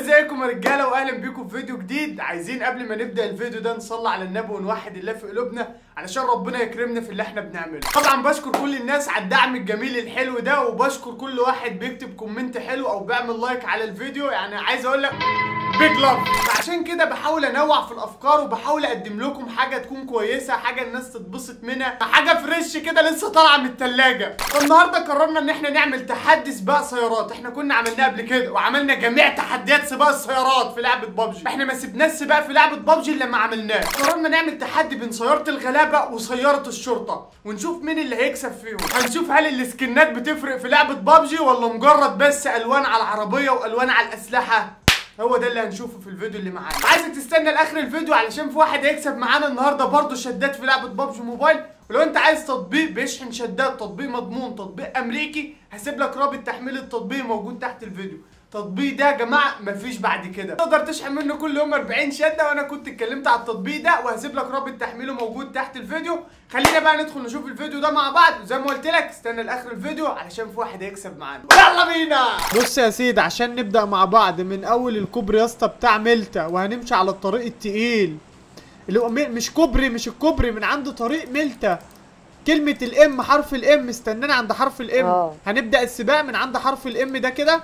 ازيكم يا رجاله واهلا بيكم في فيديو جديد. عايزين قبل ما نبدا الفيديو ده نصلي على النبي ونوحد الله في قلوبنا علشان ربنا يكرمنا في اللي احنا بنعمله. طبعا بشكر كل الناس على الدعم الجميل الحلو ده، وبشكر كل واحد بيكتب كومنت حلو او بيعمل لايك على الفيديو. يعني عايز اقول لك بيج لاف. فعشان كده بحاول انوع في الافكار وبحاول اقدم لكم حاجه تكون كويسه، حاجه الناس تتبسط منها، حاجه فريش كده لسه طالعه من الثلاجه. فالنهارده قررنا ان احنا نعمل تحدي سباق سيارات. احنا كنا عملناه قبل كده وعملنا جميع تحديات سباق السيارات في لعبه بابجي. احنا ما سيبناش سباق في لعبه بابجي الا لما عملناه. قررنا نعمل تحدي بين سياره الغلابه وسياره الشرطه ونشوف مين اللي هيكسب فيهم. هنشوف هل السكنات بتفرق في لعبه بابجي ولا مجرد بس الوان على العربيه والوان على الاسلحه. هو ده اللي هنشوفه في الفيديو اللي معانا. عايزك تستنى لاخر الفيديو علشان في واحد هيكسب معانا النهارده برضه شدات في لعبه بابجي موبايل. ولو انت عايز تطبيق بيشحن شدات، تطبيق مضمون، تطبيق امريكي، هسيب لك رابط تحميل التطبيق موجود تحت الفيديو. التطبيق ده يا جماعه مفيش بعد كده، تقدر تشحن منه كل يوم 40 شده، وانا كنت اتكلمت على التطبيق ده وهسيب لك رابط تحميله موجود تحت الفيديو. خلينا بقى ندخل نشوف الفيديو ده مع بعض، وزي ما قلت لك استنى لاخر الفيديو علشان في واحد هيكسب معانا. يلا بينا. بص يا سيدي، عشان نبدا مع بعض من اول الكوبري يا اسطى بتاع ميلتا، وهنمشي على الطريق التقيل اللي هو مش الكوبري من عند طريق ميلتا. كلمة الام، حرف الام، استنانا عند حرف الام. هنبدأ السباق من عند حرف الام ده كده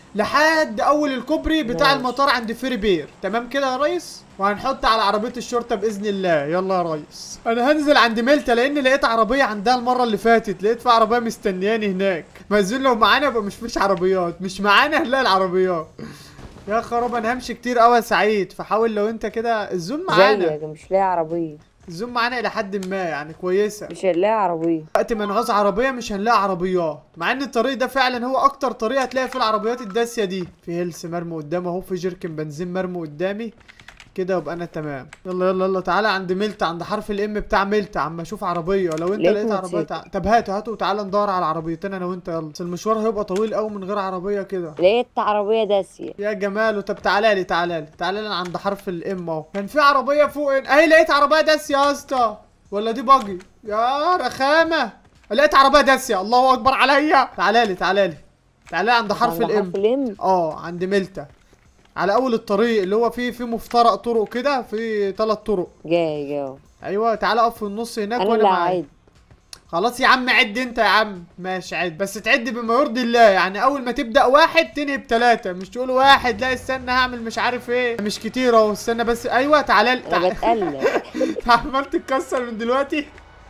لحد اول الكوبري بتاع المطار عند فيري بير. تمام كده يا ريس؟ وهنحط على عربية الشرطة بإذن الله. يلا يا ريس. انا هنزل عند ميلتا لان لقيت عربية عندها المرة اللي فاتت، لقيت في عربية مستنياني هناك. مازن لو معانا يبقى مش عربيات، مش معانا هنلاقي العربيات. يا خراب، انا همشي كتير قوي يا سعيد، فحاول لو انت كده الزوم معانا. زيك مش لاقي عربيه. الزوم معانا الى حد ما يعني كويسه، مش هنلاقي عربيه. وقت ما نعوز عربيه مش هنلاقي عربيات، مع ان الطريق ده فعلا هو اكتر طريق هتلاقي فيه العربيات الداسيه دي. في هيلث مرمي قدامي اهو، في جيركن بنزين مرمي قدامي كده، وابقى انا تمام. يلا يلا يلا تعالى عند ميلتا، عند حرف الام بتاع ميلتا، عم اشوف عربيه. لو انت لقيت عربيه طب هاتوا وتعالى ندور على عربيتين انا وانت. يلا بس المشوار هيبقى طويل قوي من غير عربيه كده. لقيت عربيه داسيه يا جماله. طب تعالى لي عند حرف الام اهو. كان في عربيه فوق اهي، لقيت عربيه داسيه يا اسطى، ولا دي باجي يا رخامه. لقيت عربيه داسيه، الله اكبر عليا. تعالى لي عند حرف الام. عند ميلتا على اول الطريق اللي هو فيه مفترق طرق كده، في 3 طرق. جاي ايوه تعالى اقف في النص هناك وانا معاك. خلاص يا عم عد انت يا عم. ماشي عد، بس تعد بما يرضي الله. يعني اول ما تبدا 1 تنهي ب3، مش تقول 1 لا استنى هعمل مش عارف ايه. مش كتير اهو، استنى بس. ايوه تعالى انا بتقلب. عمال تتكسر من دلوقتي.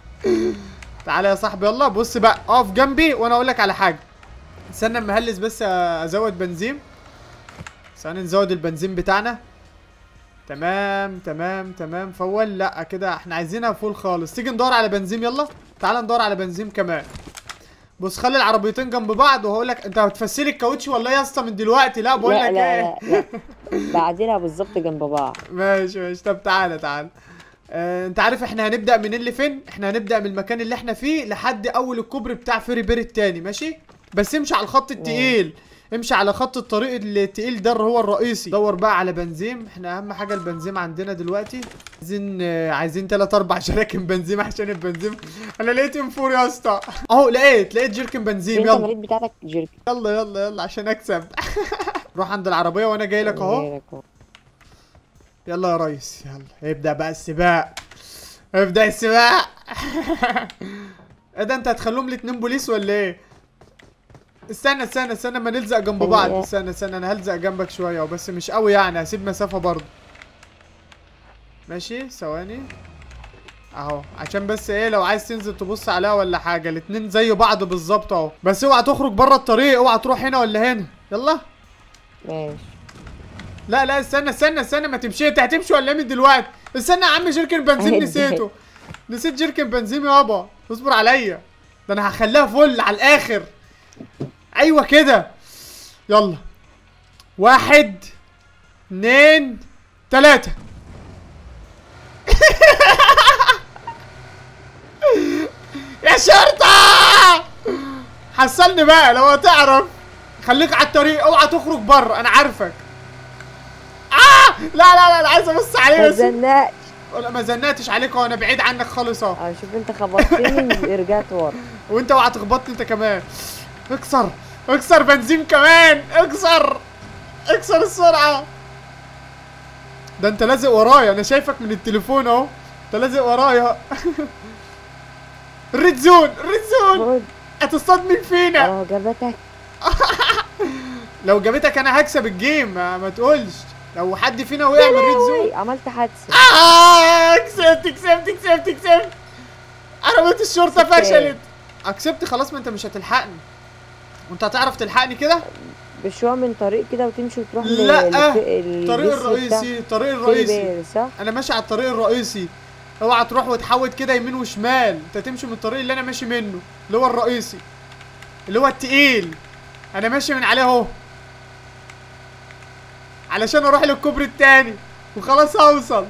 تعالى يا صاحبي يلا. بص بقى، اقف جنبي وانا اقول لك على حاجه. استنى اما اهلس بس ازود بنزين. ثاني نزود البنزين بتاعنا. تمام. فول لا كده احنا عايزينها فول خالص. تيجي ندور على بنزين. يلا تعالى ندور على بنزين كمان. بص خلي العربيتين جنب بعض، وهقول لك انت هتفسلي الكاوتش ولا ايه يا اسطى من دلوقتي؟ لا بقول لك ايه، لا بعدينها بالظبط جنب بعض. ماشي. طب تعالى. انت عارف احنا هنبدا من اللي فين؟ احنا هنبدا من المكان اللي احنا فيه لحد اول الكوبري بتاع فيري بير التاني. ماشي، بس امشي على الخط التقيل. امشي على خط الطريق التقيل ده هو الرئيسي. دور بقى على بنزين، احنا اهم حاجه البنزين عندنا دلوقتي. عايزين 3-4 جراكن بنزين عشان البنزين. انا لقيت انفور يا اسطى اهو، لقيت جيركن بنزين. يلا انت مريت بتاعتك جيركن. يلا عشان اكسب. روح عند العربيه وانا جاي لك اهو. يلا يا ريس يلا ابدا بقى السباق. ابدا السباق. ايه ده، انت هتخلوهم الاتنين بوليس ولا ايه؟ استنى ما نلزق جنب بعض. استنى انا هلزق جنبك شويه بس مش قوي يعني، هسيب مسافه برضه. ماشي ثواني اهو، عشان بس ايه لو عايز تنزل تبص عليها ولا حاجه. الاتنين زي بعض بالظبط اهو، بس اوعى تخرج بره الطريق، اوعى تروح هنا ولا هنا. يلا ماشي. لا استنى ما تمشي. انت هتمشي ولا ايه من دلوقتي؟ استنى يا عم، جيركن بنزين نسيته. نسيت جيركن بنزين يابا، اصبر عليا. ده انا هخليها فل على الاخر. ايوه كده. يلا 1 2 3. يا شرطة حصلني بقى لو هتعرف. خليك على الطريق، اوعى تخرج بره، انا عارفك. لا انا عايز ابص عليه بس. ما زنقتش عليك اهو، انا بعيد عنك خالص اهو. شوف انت خبطتني رجعت ورا. وانت اوعى تخبطني انت كمان. اكسر بنزين كمان، اكسر. اكسر السرعه. ده انت لازق ورايا، انا شايفك من التليفون اهو، انت لازق ورايا. الريد زون، الريد زون. هتصطاد مين فينا؟ جابتك. لو جابتك انا هكسب الجيم، ما تقولش. لو حد فينا وقع من الريد زون عملت حادثه. كسبت. عربية الشرطة فشلت. كسبت خلاص، ما انت مش هتلحقني. وانت هتعرف تلحقني كده؟ بشوية من طريق كده وتمشي وتروح لا، الطريق الرئيسي، الطريق الرئيسي. صح؟ انا ماشي على الطريق الرئيسي. اوعى تروح وتحود كده يمين وشمال، انت تمشي من الطريق اللي انا ماشي منه، اللي هو الرئيسي، اللي هو التقيل. انا ماشي من عليه اهو، علشان اروح للكوبري التاني وخلاص اوصل.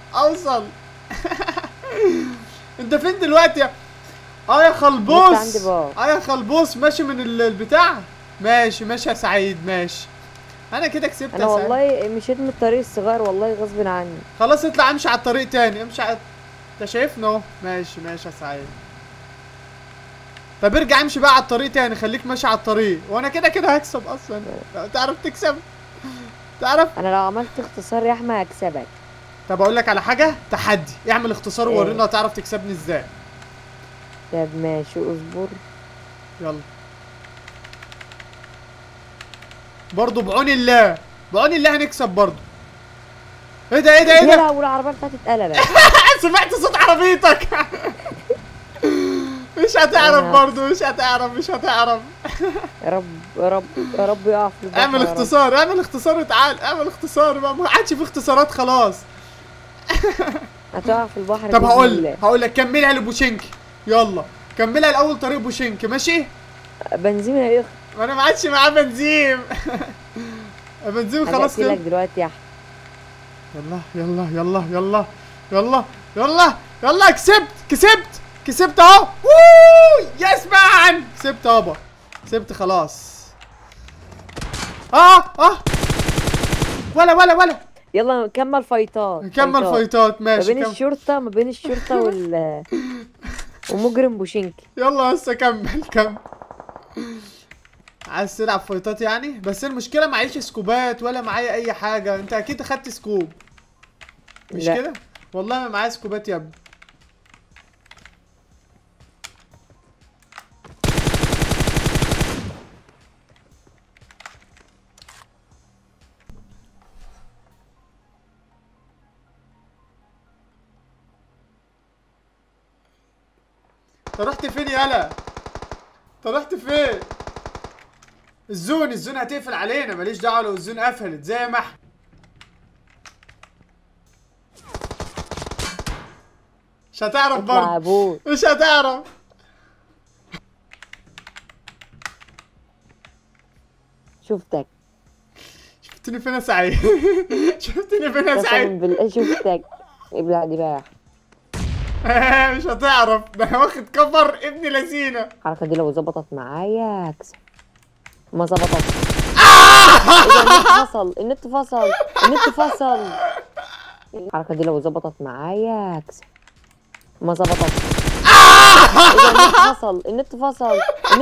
انت فين دلوقتي يا خلبوس؟ يا خلبوس ماشي من البتاع. ماشي يا سعيد، ماشي. انا كده كسبت. انا والله مشيت من الطريق الصغير والله غصب عني. خلاص اطلع امشي على الطريق تاني، امشي على، انت شايفنا اهو. ماشي يا سعيد. طب ارجع امشي بقى على الطريق تاني، خليك ماشي على الطريق، وانا كده هكسب اصلا. تعرف تكسب؟ تعرف؟ انا لو عملت اختصار يا احمد هكسبك. طب اقول لك على حاجه، تحدي، اعمل اختصار وورينا هتعرف تكسبني ازاي. طب ماشي اصبر. يلا. برضه بعون الله هنكسب برضه. ايه ده؟ يا والعربيه بتاعتي اتقلبت. سمعت صوت عربيتك. مش هتعرف برضه، مش هتعرف. يا رب يقع في البحر. اعمل اختصار وتعال، اعمل اختصار بقى، ما عادش في اختصارات خلاص. هتقع في البحر. طب هقول لك كملها لبوشينكي، يلا كملها الاول طريق بوشينكي، ماشي؟ بنزين هيخلص. ما انا ما عادش معاه بنزين. بنزين خلاص كده. لك دلوقتي يا احمد. يلا كسبت اهو. يس مان، كسبت يابا، كسبت خلاص. ولا يلا نكمل فايتات. ماشي. ما بين الشرطة ومجرم بوشينكي. يلا بس كمل. عايز تلعب فايتات يعني؟ بس المشكلة معيش سكوبات ولا معايا أي حاجة. أنت أكيد أخدت سكوب، مش كده؟ والله ما معايا سكوبات يا ابني. انت رحت فين يالا؟ الزون هتقفل علينا، ماليش دعوه لو الزون قفلت زي ما احنا. مش هتعرف برضه، مش هتعرف. شفتني فين يا سعيد؟ بالله شفتك. ابلع دماغ. مش هتعرف، ده انا واخد كفر ابن لذينه. الحركه دي لو ظبطت معايا هكسب. ما ظبطتش. النت فصل. الحركه دي لو ظبطت معايا هكسب. ما ظبطتش. النت فصل.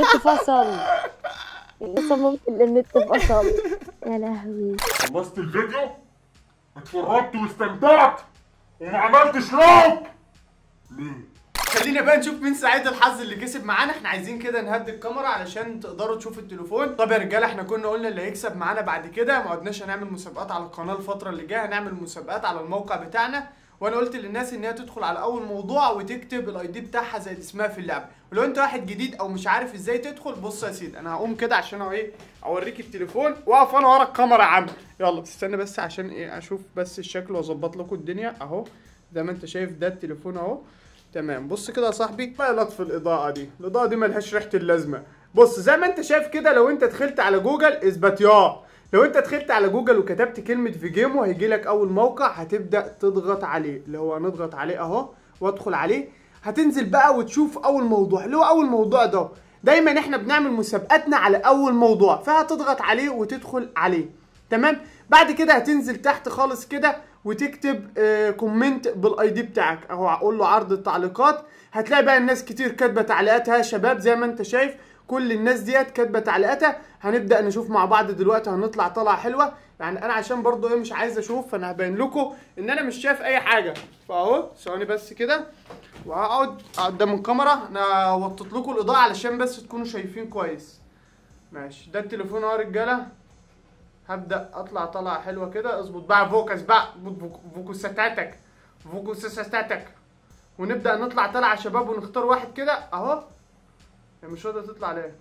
النت فصل. يا لهوي. خلصت الفيديو، اتفرجت واستمتعت وما عملتش لايك ليه؟ خلينا بقى نشوف مين سعيد الحظ اللي كسب معانا. احنا عايزين كده نهدي الكاميرا علشان تقدروا تشوفوا التليفون. طب يا رجاله، احنا كنا قلنا اللي هيكسب معانا بعد كده ما عدناش هنعمل مسابقات على القناه الفتره اللي جايه، هنعمل مسابقات على الموقع بتاعنا. وانا قلت للناس ان هي تدخل على اول موضوع وتكتب الاي دي بتاعها زي اللي اسمها في اللعبه. ولو انت واحد جديد او مش عارف ازاي تدخل، بص يا سيدي، انا هقوم كده عشان اوريك التليفون. واقف انا ورا الكاميرا يا عم. يلا بس استنى بس عشان اشوف بس الشكل واظبط لكم الدنيا. اهو زي ما انت شايف ده التليفون اهو، تمام. بص كده يا صاحبي، ما لطف الاضاءه دي ملهاش ريحه اللازمه. بص زي ما انت شايف كده، لو انت دخلت على جوجل اثبت لو انت دخلت على جوجل وكتبت كلمه فيجيمو هيجي لك اول موقع، هتبدا تضغط عليه، اللي هو هنضغط عليه اهو وادخل عليه. هتنزل بقى وتشوف اول موضوع، اللي هو اول موضوع ده. دايما احنا بنعمل مسابقاتنا على اول موضوع، فهتضغط عليه وتدخل عليه، تمام. بعد كده هتنزل تحت خالص كده وتكتب كومنت بالاي دي بتاعك اهو، هقول له عرض التعليقات. هتلاقي بقى الناس كتير كاتبه تعليقاتها يا شباب، زي ما انت شايف كل الناس ديت كاتبه تعليقاتها. هنبدا نشوف مع بعض دلوقتي، هنطلع طلعه حلوه. يعني انا عشان برضو ايه مش عايز اشوف، فانا هبين لكم ان انا مش شايف اي حاجه. فاهو ثواني بس كده وهقعد قدام الكاميرا. انا وطيت لكم الاضاءه علشان بس تكونوا شايفين كويس. ماشي ده التليفون اهو يا رجاله. هبدا اطلع طلعه حلوه كده. اظبط بقى فوكس بقى، فوكساتاتك فوكساتاتك، ونبدا نطلع طلعه يا شباب ونختار واحد كده اهو. يعني مش راضيه تطلع ليه؟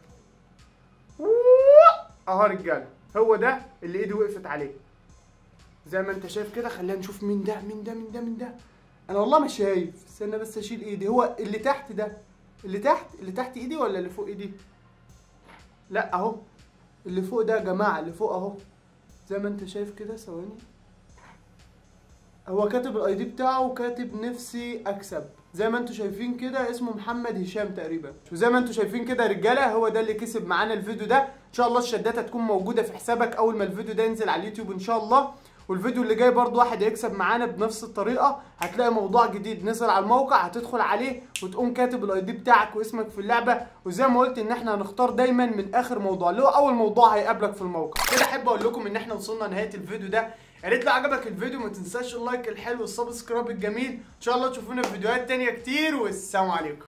اهو يا رجاله هو ده اللي ايدي وقفت عليه زي ما انت شايف كده. خلينا نشوف مين ده مين ده مين ده مين ده. انا والله ما شايف، استنى بس اشيل ايدي. هو اللي تحت ده، اللي تحت ايدي ولا اللي فوق ايدي؟ لا اهو اللي فوق ده يا جماعه، اللي فوق اهو زي ما انت شايف كده. ثواني، هو كاتب الاي دي بتاعه وكاتب نفسي اكسب زي ما انتوا شايفين كده. اسمه محمد هشام تقريبا. وزي ما انتوا شايفين كده يا رجاله هو ده اللي كسب معانا الفيديو ده. ان شاء الله الشدات هتكون موجوده في حسابك اول ما الفيديو ده ينزل على اليوتيوب ان شاء الله. والفيديو اللي جاي برضو واحد هيكسب معانا بنفس الطريقه. هتلاقي موضوع جديد نزل على الموقع، هتدخل عليه وتقوم كاتب الاي دي بتاعك واسمك في اللعبه. وزي ما قلت ان احنا هنختار دايما من اخر موضوع اللي هو اول موضوع هيقابلك في الموقع. كده احب اقول لكم ان احنا وصلنا لنهايه الفيديو ده. يا ريت لو عجبك الفيديو ما تنساش اللايك الحلو والسبسكرايب الجميل. ان شاء الله تشوفونا في فيديوهات تانية كتير والسلام عليكم.